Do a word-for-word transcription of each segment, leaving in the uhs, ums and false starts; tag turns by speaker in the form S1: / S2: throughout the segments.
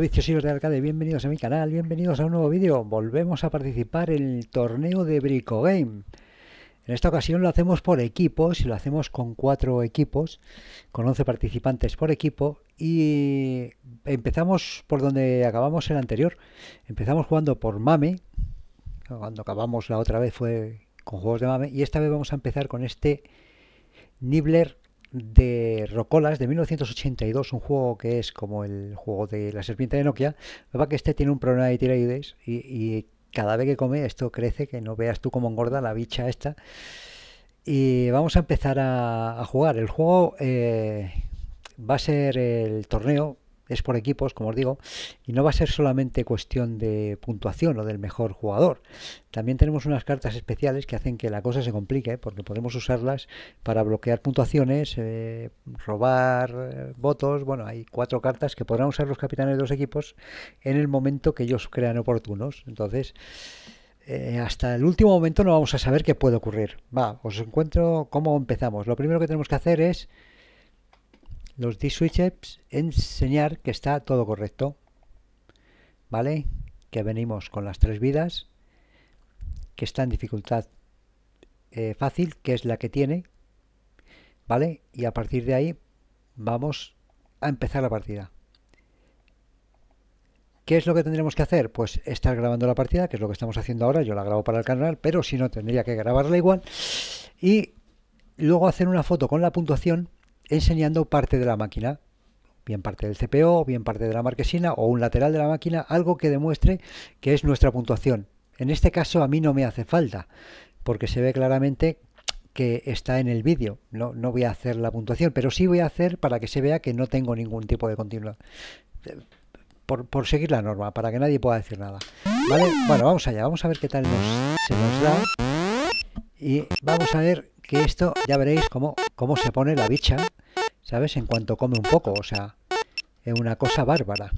S1: viciosillos de arcade, bienvenidos a mi canal, bienvenidos a un nuevo vídeo. Volvemos a participar en el torneo de Brico Game. En esta ocasión lo hacemos por equipos y lo hacemos con cuatro equipos, con once participantes por equipo, y empezamos por donde acabamos el anterior. Empezamos jugando por Mame, cuando acabamos la otra vez fue con juegos de Mame, y esta vez vamos a empezar con este Nibbler de Rocolas de mil novecientos ochenta y dos, un juego que es como el juego de la serpiente de Nokia. Lo que pasa es que este tiene un problema de tiroides y, y cada vez que come esto crece, que no veas tú cómo engorda la bicha esta. Y vamos a empezar a, a jugar. El juego eh, va a ser el torneo, es por equipos, como os digo, y no va a ser solamente cuestión de puntuación o del mejor jugador. También tenemos unas cartas especiales que hacen que la cosa se complique, porque podemos usarlas para bloquear puntuaciones, eh, robar eh, votos. Bueno, hay cuatro cartas que podrán usar los capitanes de los equipos en el momento que ellos crean oportunos. Entonces, eh, hasta el último momento no vamos a saber qué puede ocurrir. Va, os encuentro cómo empezamos. Lo primero que tenemos que hacer es los D-switches, enseñar que está todo correcto, ¿vale? Que venimos con las tres vidas, que está en dificultad eh, fácil, que es la que tiene, ¿vale? Y a partir de ahí vamos a empezar la partida. ¿Qué es lo que tendremos que hacer? Pues estar grabando la partida, que es lo que estamos haciendo ahora. Yo la grabo para el canal, pero si no tendría que grabarla igual, y luego hacer una foto con la puntuación enseñando parte de la máquina, bien parte del C P U, bien parte de la marquesina o un lateral de la máquina, algo que demuestre que es nuestra puntuación. En este caso a mí no me hace falta, porque se ve claramente que está en el vídeo. No, no voy a hacer la puntuación, pero sí voy a hacer para que se vea que no tengo ningún tipo de continuidad. Por, por seguir la norma, para que nadie pueda decir nada. ¿Vale? Bueno, vamos allá, vamos a ver qué tal nos, se nos da. Y vamos a ver que esto, ya veréis cómo, cómo se pone la bicha, ¿sabes? En cuanto come un poco, o sea, es una cosa bárbara.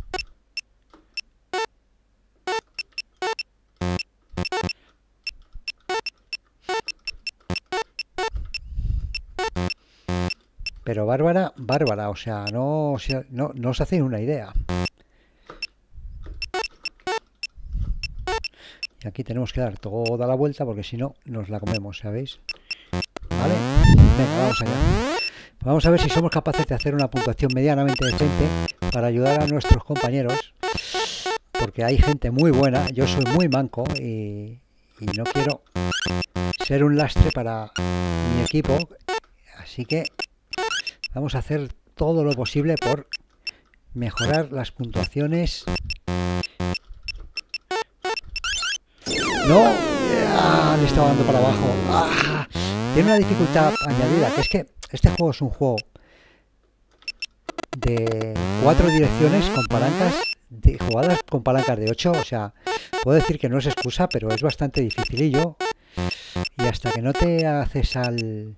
S1: Pero bárbara, bárbara, o sea, no, no, no os hacéis una idea. Y aquí tenemos que dar toda la vuelta porque si no nos la comemos, ¿sabéis? ¿Vale? Venga, vamos allá. Vamos a ver si somos capaces de hacer una puntuación medianamente decente para ayudar a nuestros compañeros, porque hay gente muy buena. Yo soy muy manco y, y no quiero ser un lastre para mi equipo, así que vamos a hacer todo lo posible por mejorar las puntuaciones. No, ah, le estaba dando para abajo. Ah, tiene una dificultad añadida, que es que este juego es un juego de cuatro direcciones con palancas, de jugadas con palancas de ocho, o sea, puedo decir que no es excusa, pero es bastante dificilillo. Y hasta que no te haces al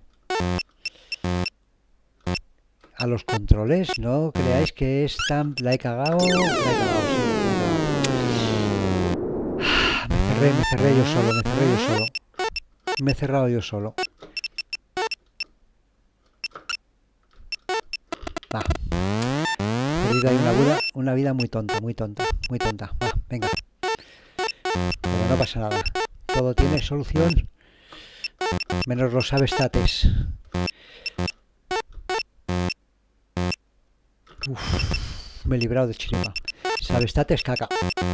S1: a los controles, no creáis que es tan... La he cagado, la he cagado, sí, la he cagado. Me cerré, me cerré yo solo, me cerré yo solo. Me he cerrado yo solo. Va. He perdido ahí una vida, una vida muy tonta, muy tonta, muy tonta. Va, venga. Pero no pasa nada. Todo tiene solución. Menos los sabestates. Uf, me he librado de chiripa. Sabestates caca.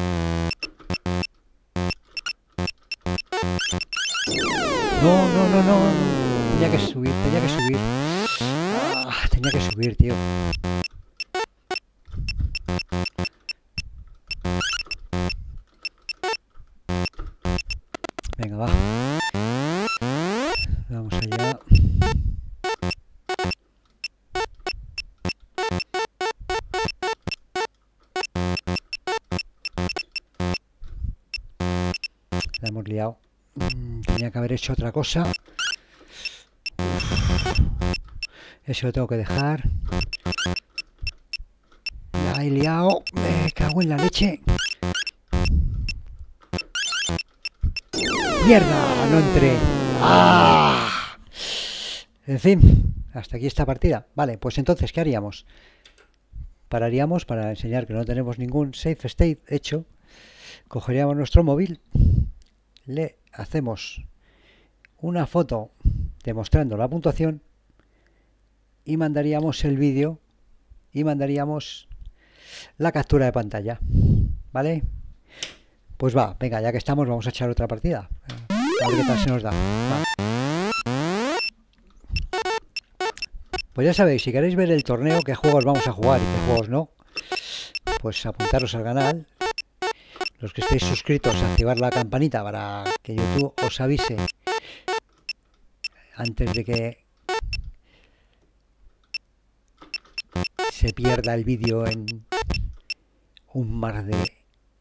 S1: No, no, no, no. Tenía que subir, tenía que subir. Ah, tenía que subir, tío. Venga, va. Vamos allá. La hemos liado. Tenía que haber hecho otra cosa. Uf. Eso lo tengo que dejar. La he liado. Me cago en la leche. ¡Mierda! No entré. ¡Ah! En fin, hasta aquí esta partida. Vale, pues entonces, ¿qué haríamos? pararíamos para enseñar que no tenemos ningún save state hecho. Cogeríamos nuestro móvil, le hacemos una foto demostrando la puntuación y mandaríamos el vídeo y mandaríamos la captura de pantalla, ¿vale? Pues va, venga, ya que estamos vamos a echar otra partida, a ver qué tal se nos da. Va. Pues ya sabéis, si queréis ver el torneo, qué juegos vamos a jugar y qué juegos no, pues apuntaros al canal. Los que estéis suscritos, activar la campanita para que YouTube os avise antes de que se pierda el vídeo en un mar de...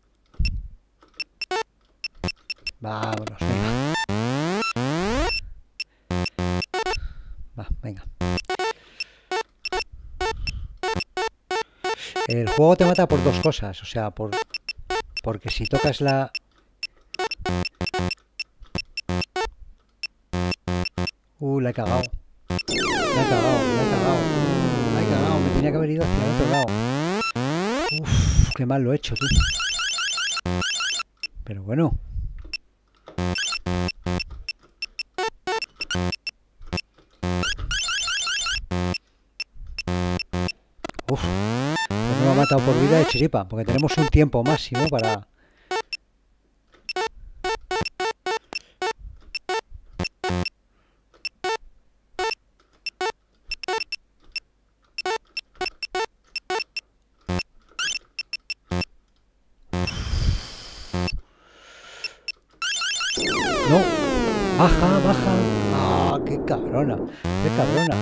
S1: Vámonos, venga. Va, venga. El juego te mata por dos cosas, o sea, por porque si tocas la... Uh, la he cagado. La he cagado, la he cagado. La he cagado, me tenía que haber ido hacia el otro lado. Uf, qué mal lo he hecho, tú. Pero bueno. Uf, pues me ha matado por vida de chiripa, porque tenemos un tiempo máximo para... No, baja, baja. Ah, qué cabrona, qué cabrona.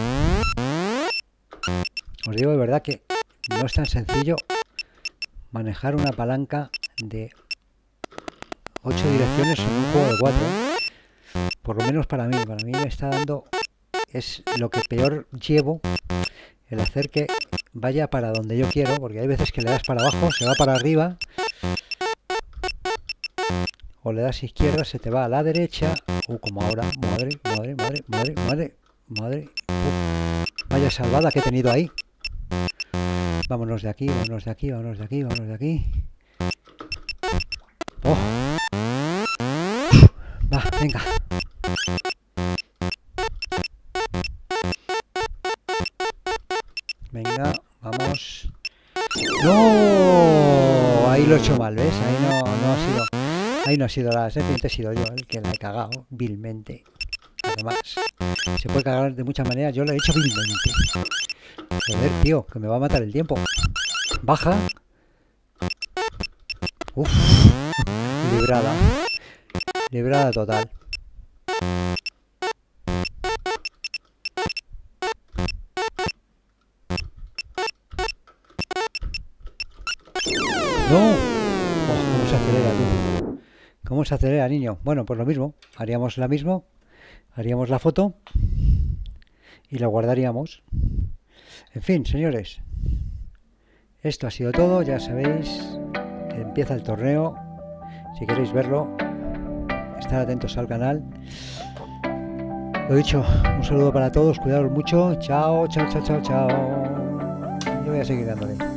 S1: Os digo de verdad que no es tan sencillo manejar una palanca de ocho direcciones en un juego de cuatro. Por lo menos para mí, para mí me está dando, es lo que peor llevo, el hacer que vaya para donde yo quiero, porque hay veces que le das para abajo, se va para arriba, o le das izquierda, se te va a la derecha, uh, como ahora, madre, madre, madre, madre, madre, madre, uh, vaya salvada que he tenido ahí. Vámonos de aquí, vámonos de aquí, vámonos de aquí, vámonos de aquí. Oh. Va, venga. Venga, vamos. ¡No! Ahí lo he hecho mal, ¿ves? Ahí no, no ha sido. Ahí no ha sido la serpiente, he sido yo el que la he cagado vilmente. Además, se puede cagar de muchas maneras, yo lo he hecho vilmente. Joder, tío, que me va a matar el tiempo. Baja. Uf. Librada. Librada total. ¡No! Oh, ¿cómo se acelera, tú? ¿Cómo se acelera, niño? Bueno, pues lo mismo. Haríamos la mismo. Haríamos la foto. Y la guardaríamos. En fin, señores. Esto ha sido todo. Ya sabéis. Empieza el torneo. Si queréis verlo, estar atentos al canal. Lo dicho, un saludo para todos. Cuidaos mucho. Chao, chao, chao, chao, chao. Yo voy a seguir dándole.